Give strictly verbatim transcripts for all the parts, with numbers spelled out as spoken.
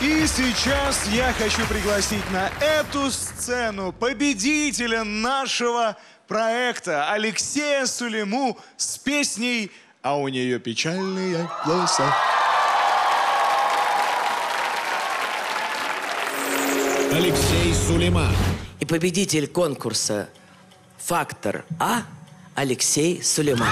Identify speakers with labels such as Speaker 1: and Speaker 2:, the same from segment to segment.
Speaker 1: И сейчас я хочу пригласить на эту сцену победителя нашего проекта Алексея Сулейму с песней «А у нее печальные глаза».
Speaker 2: Алексей Сулейман.
Speaker 3: И победитель конкурса «Фактор А» Алексей Сулейман.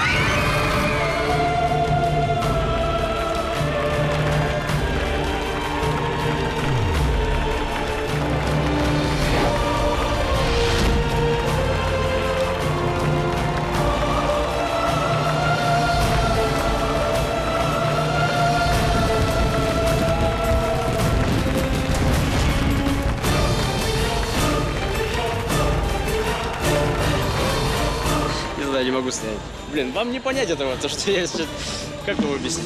Speaker 4: Не могу снять. Блин, вам не понять этого, то что я сейчас... Как его объяснить?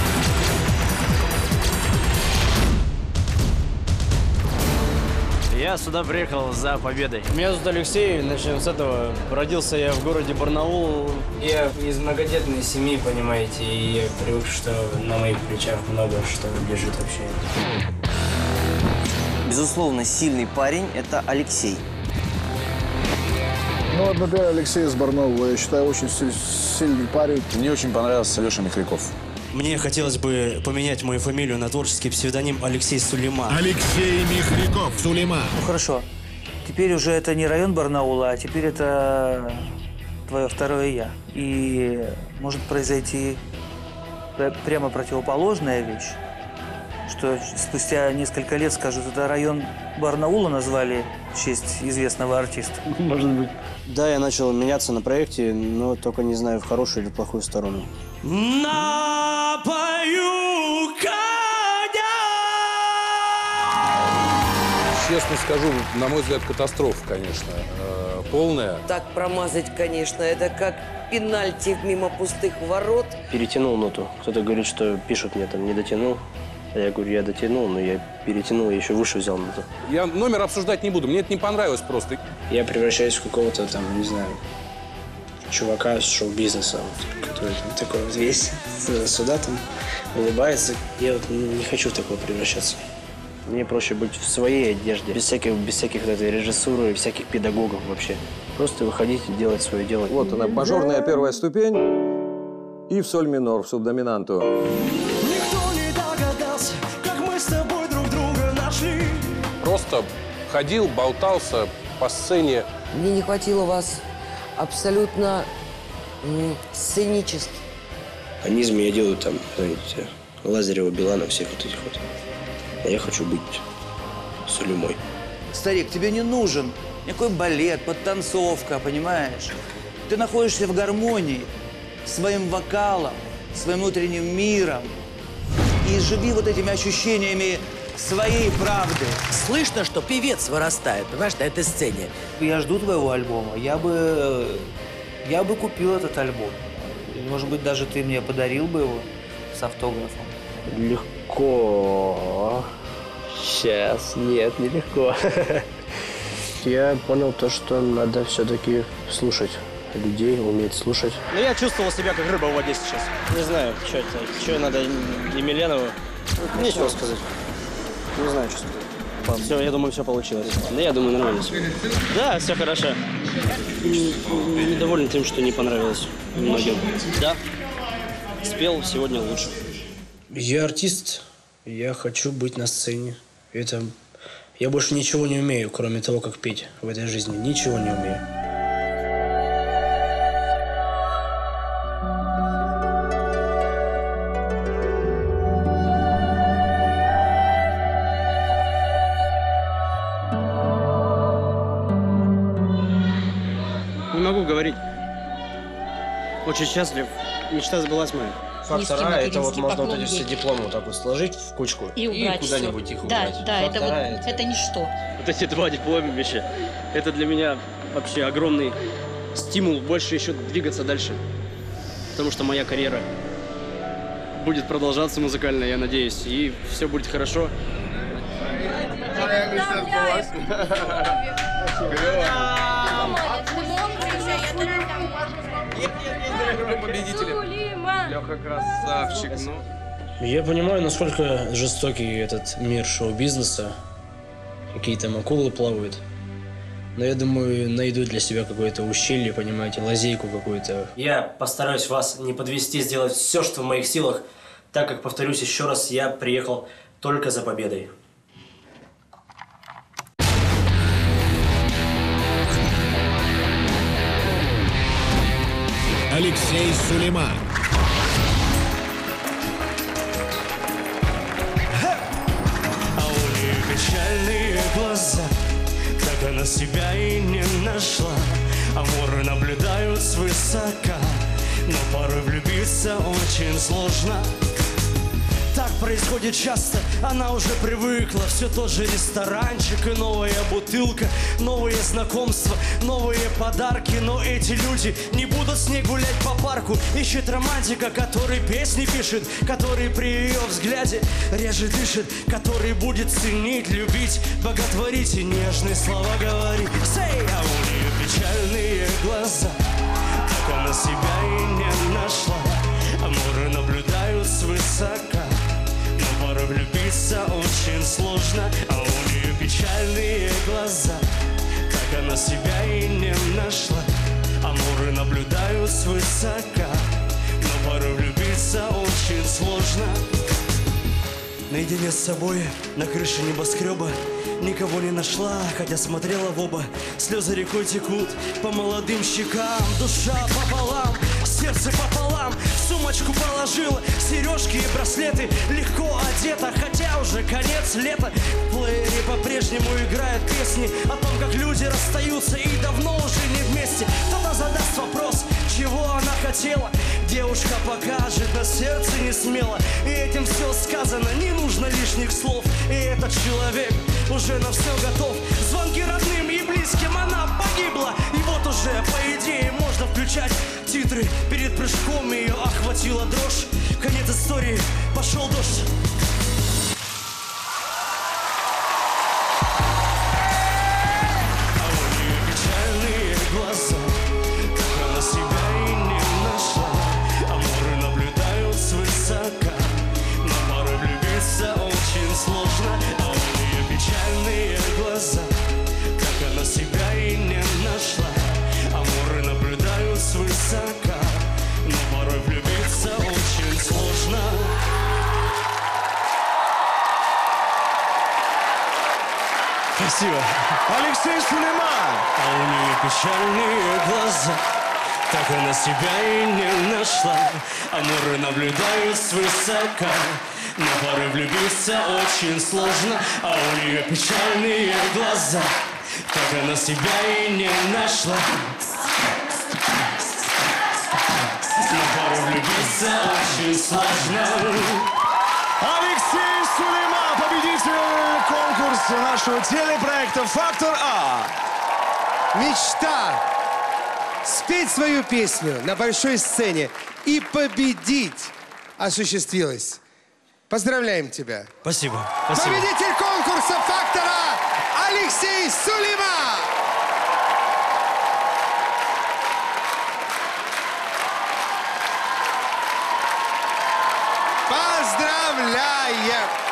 Speaker 4: Я сюда приехал за победой. Меня зовут Алексей, начнем с этого. Родился я в городе Барнаул. Я из многодетной семьи, понимаете, и я привык, что на моих плечах много что лежит вообще.
Speaker 5: Безусловно, сильный парень – это Алексей.
Speaker 6: Ну, вот, например, Алексей из Барнаула, я считаю, очень сильный парень.
Speaker 7: Мне очень понравился Алеша Михряков.
Speaker 8: Мне хотелось бы поменять мою фамилию на творческий псевдоним Алексей Сулейман.
Speaker 2: Алексей Михряков. Сулейман.
Speaker 9: Ну, хорошо. Теперь уже это не район Барнаула, а теперь это твое второе «я». И может произойти прямо противоположная вещь, что спустя несколько лет скажут, это район Барнаула назвали в честь известного артиста.
Speaker 4: Может быть. Да, я начал меняться на проекте, но только не знаю, в хорошую или плохую сторону.
Speaker 8: Напою коня!
Speaker 7: Честно скажу, на мой взгляд, катастрофа, конечно, э, полная.
Speaker 10: Так промазать, конечно, это как пенальти мимо пустых ворот.
Speaker 4: Перетянул ноту. Кто-то говорит, что пишут мне там, не дотянул. А я говорю, я дотянул, но я перетянул, я еще выше взял ноту.
Speaker 7: Я номер обсуждать не буду, мне это не понравилось просто.
Speaker 4: Я превращаюсь в какого-то там, не знаю, чувака с шоу-бизнеса, который там, такой вот весь сюда там улыбается. Я вот не хочу в такого превращаться. Мне проще быть в своей одежде, без всяких, без всяких вот этой режиссуры, всяких педагогов вообще. Просто выходить и делать свое дело.
Speaker 11: Вот она, мажорная первая ступень и в соль минор, в субдоминанту.
Speaker 7: Просто ходил, болтался по сцене.
Speaker 10: Мне не хватило вас абсолютно сценически.
Speaker 4: Они из меня делают там, знаете, Лазарева, Билана, всех вот этих вот. А я хочу быть Сулеймой.
Speaker 9: Старик, тебе не нужен никакой балет, подтанцовка, понимаешь? Ты находишься в гармонии своим вокалом, своим внутренним миром. И живи вот этими ощущениями своей правды.
Speaker 3: Слышно, что певец вырастает, понимаешь, на этой сцене.
Speaker 9: Я жду твоего альбома. Я бы... Я бы купил этот альбом. Может быть, даже ты мне подарил бы его с автографом.
Speaker 4: Легко. Сейчас. Нет, нелегко. Я понял то, что надо все-таки слушать людей, уметь слушать. Ну, я чувствовал себя как рыба в воде сейчас. Не знаю, что это. Что надо Емельянову? Нечего сказать. Не знаю, что сказать. Все, я думаю, все получилось. Да, я думаю, нормально все. Да, все хорошо. Недоволен тем, что не понравилось многим. Да, спел сегодня лучше. Я артист, я хочу быть на сцене. Это... Я больше ничего не умею, кроме того, как петь в этой жизни. Ничего не умею. Не могу говорить. Очень счастлив. Мечта сбылась моя. Фактор А, это вот можно вот эти все дипломы вот так вот сложить в кучку и, и куда-нибудь их убрать.
Speaker 12: Да, да, это, вот, это... это ничто.
Speaker 4: Вот эти два дипломища, это для меня вообще огромный стимул больше еще двигаться дальше. Потому что моя карьера будет продолжаться музыкально, я надеюсь, и все будет хорошо.
Speaker 7: Победитель. Леха красавчик, ну.
Speaker 4: Я понимаю, насколько жестокий этот мир шоу-бизнеса. Какие там акулы плавают. Но я думаю, найду для себя какое-то ущелье, понимаете, лазейку какую-то.
Speaker 8: Я постараюсь вас не подвести, сделать все, что в моих силах, так как, повторюсь еще раз, я приехал только за победой.
Speaker 2: Алексей Сулейман.
Speaker 13: А у нее печальные глаза, так она себя и не нашла. Амуры наблюдают свысока, но порой влюбиться очень сложно. Так происходит часто, она уже привыкла. Все тот же ресторанчик и новая бутылка, новые знакомства, новые подарки. Но эти люди не будут с ней гулять по парку. Ищет романтика, который песни пишет, который при ее взгляде реже дышит, который будет ценить, любить, боготворить и нежные слова говорить. Say! А у нее печальные глаза, так она себя и не нашла. Амуры наблюдают свысока, но порой влюбиться очень сложно. А у нее печальные глаза, так она себя и не нашла. Амуры наблюдают свысока, но порой влюбиться очень сложно. Наедине с собой на крыше небоскреба никого не нашла, хотя смотрела в оба. Слезы рекой текут по молодым щекам. Душа пополам, сердце пополам. Сумочку положила, сережки и браслеты. Легко одета, хотя уже конец лета. В плеере по-прежнему играют песни о том, как люди расстаются и давно уже не вместе. Кто-то задаст вопрос, чего она хотела. Девушка покажет, на сердце не смело. И этим все сказано, не нужно лишних слов. И этот человек уже на все готов. Звонки родным и близким, она погибла. И вот уже, по идее, можно включать титры. Перед прыжком ее охватила дрожь. Конец истории, пошел дождь. А у нее печальные глаза, так она себя и не нашла. Амуры наблюдают свысока, но порой влюбиться очень сложно. А у нее печальные глаза, так она себя и не нашла. Амуры наблюдают свысока, но порой влюбиться очень сложно.
Speaker 1: Спасибо. Алексей Сулейман.
Speaker 13: А у нее печальные глаза, так она себя и не нашла. Амуры наблюдают свысока, но порой влюбиться очень сложно. А у нее печальные глаза, так она себя и не нашла. Но порой влюбиться очень сложно.
Speaker 1: Алексей Сулейман, победитель конкурса нашего телепроекта «Фактор А».
Speaker 14: Мечта спеть свою песню на большой сцене и победить осуществилась. Поздравляем тебя.
Speaker 8: Спасибо. Спасибо.
Speaker 14: Победитель конкурса «Фактор А» Алексей Сулейман. Поздравляем!